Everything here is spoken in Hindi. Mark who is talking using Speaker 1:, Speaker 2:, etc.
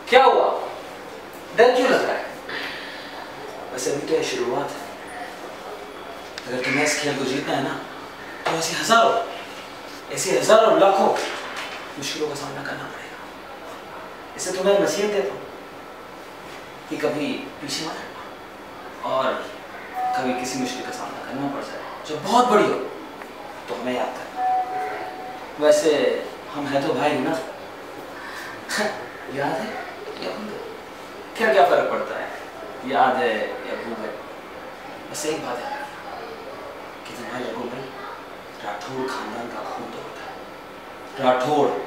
Speaker 1: क्या हुआ? डर क्यों लग रहा है? वैसे अभी तो ये शुरुआत है। अगर तुम्हें इस खेल को जीतना है ना, तो ऐसी हजारों लाखों मुश्किलों का सामना करना पड़ेगा। इससे तुम्हें एक नसीहत देता हूँ कि कभी पीछे मत हटना, और कभी किसी मुश्किल का सामना करना पड़ जाए जो बहुत बड़ी हो, तो हमें याद करना। वैसे हम हैं तो भाई ना। याद है या भूल गए? क्या फर्क पड़ता है, याद है या भूल गए? बस एक बात है कि तुम्हारे रघु भाई राठौड़ खानदान का खून तो होता है। राठौड़